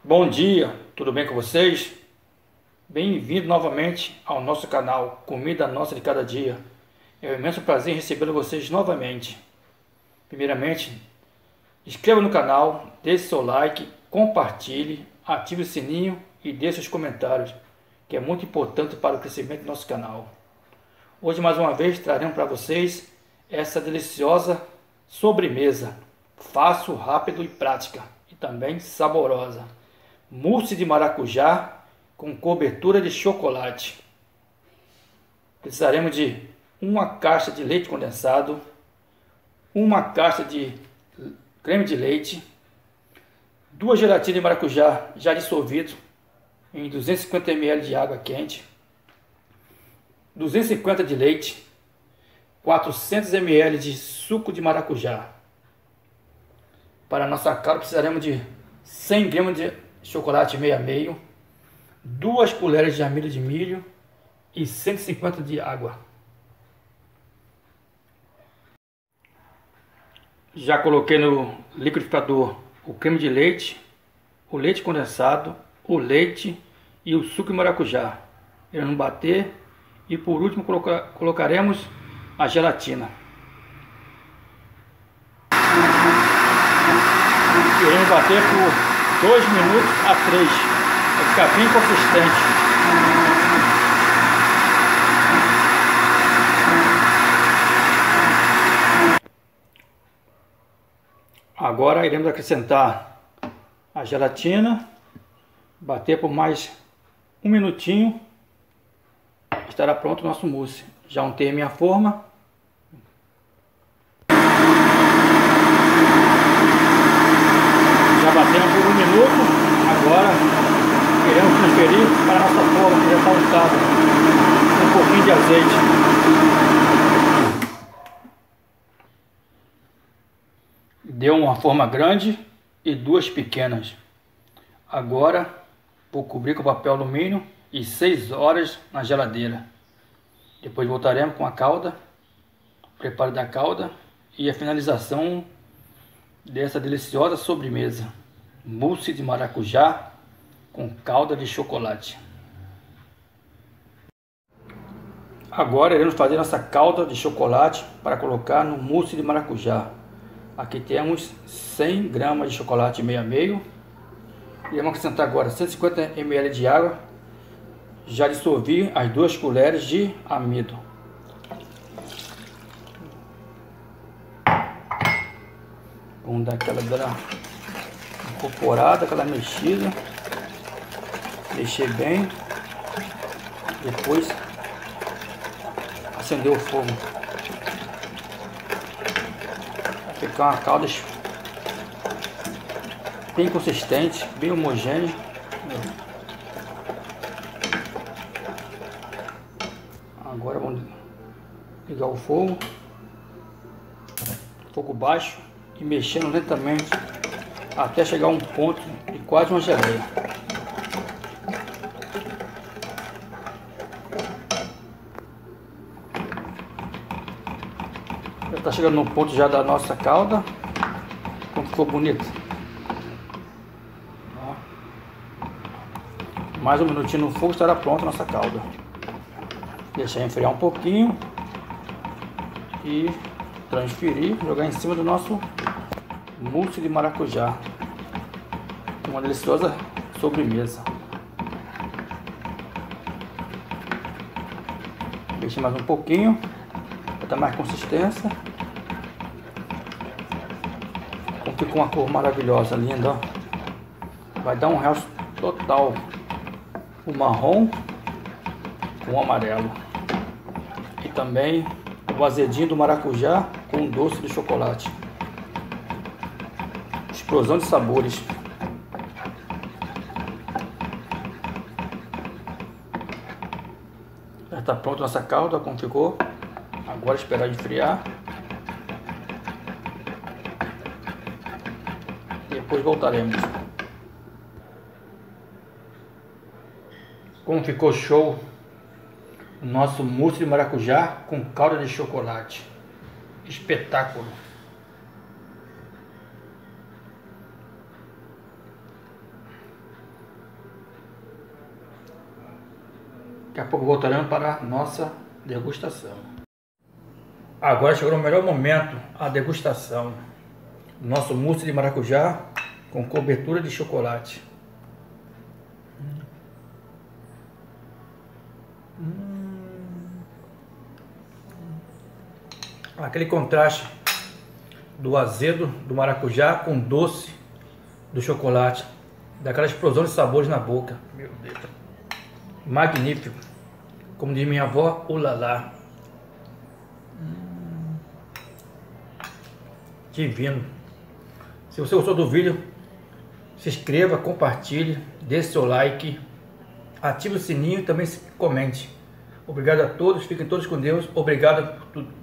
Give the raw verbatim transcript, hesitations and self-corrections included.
Bom dia, tudo bem com vocês? Bem-vindo novamente ao nosso canal Comida Nossa de Cada Dia. É um imenso prazer em receber vocês novamente. Primeiramente, inscreva no canal, deixe seu like, compartilhe, ative o sininho e deixe os comentários, que é muito importante para o crescimento do nosso canal. Hoje, mais uma vez, traremos para vocês essa deliciosa sobremesa, fácil, rápido e prática, e também saborosa. Mousse de maracujá com cobertura de chocolate. Precisaremos de uma caixa de leite condensado, uma caixa de creme de leite, duas gelatinas de maracujá já dissolvido em duzentos e cinquenta mililitros de água quente, duzentos e cinquenta de leite, quatrocentos mililitros de suco de maracujá. Para nossa calda precisaremos de cem gramas de chocolate meio a meio, duas colheres de amido de milho e cento e cinquenta de água. Já coloquei no liquidificador o creme de leite, o leite condensado, o leite e o suco de maracujá. Iremos bater e por último coloca, colocaremos a gelatina. Iremos bater por dois minutos a três, vai ficar bem consistente. Agora iremos acrescentar a gelatina, bater por mais um minutinho, estará pronto o nosso mousse. Já untei a minha forma. Já batemos por um minuto, agora iremos transferir para a nossa forma que já está untada, um pouquinho de azeite. Deu uma forma grande e duas pequenas. Agora vou cobrir com papel alumínio e seis horas na geladeira. Depois voltaremos com a calda, preparo da calda e a finalização dessa deliciosa sobremesa, mousse de maracujá com calda de chocolate. Agora iremos fazer nossa calda de chocolate para colocar no mousse de maracujá. Aqui temos cem gramas de chocolate meio a meio. Iremos acrescentar agora cento e cinquenta mililitros de água. Já dissolvi as duas colheres de amido. Vamos dar aquela incorporada, aquela mexida, mexer bem, depois acender o fogo. Vai ficar uma calda bem consistente, bem homogênea. Agora vamos ligar o fogo, fogo baixo, e mexendo lentamente até chegar a um ponto de quase uma geleia. Já está chegando no ponto já da nossa calda. Como ficou bonito. Mais um minutinho no fogo, estará pronta a nossa calda. Deixar esfriar um pouquinho e transferir, jogar em cima do nosso mousse de maracujá. Uma deliciosa sobremesa. Deixe mais um pouquinho para dar mais consistência. Como ficou uma cor maravilhosa, linda, ó. Vai dar um realce total, o marrom com o amarelo e também o azedinho do maracujá com o doce de chocolate. Explosão de sabores. Já está pronta nossa calda, como ficou. Agora esperar esfriar. Depois voltaremos. Como ficou show o nosso mousse de maracujá com calda de chocolate. Espetáculo! Daqui a pouco voltaremos para a nossa degustação. Agora chegou o melhor momento, a degustação. Nosso mousse de maracujá com cobertura de chocolate. Hum. Aquele contraste do azedo do maracujá com doce do chocolate, daquela explosão de sabores na boca. Meu Deus, magnífico, como diz minha avó, ulalá. Hum. Divino. Se você gostou do vídeo, se inscreva, compartilhe, deixe seu like, ative o sininho e também comente. Obrigado a todos, fiquem todos com Deus. Obrigado por tudo.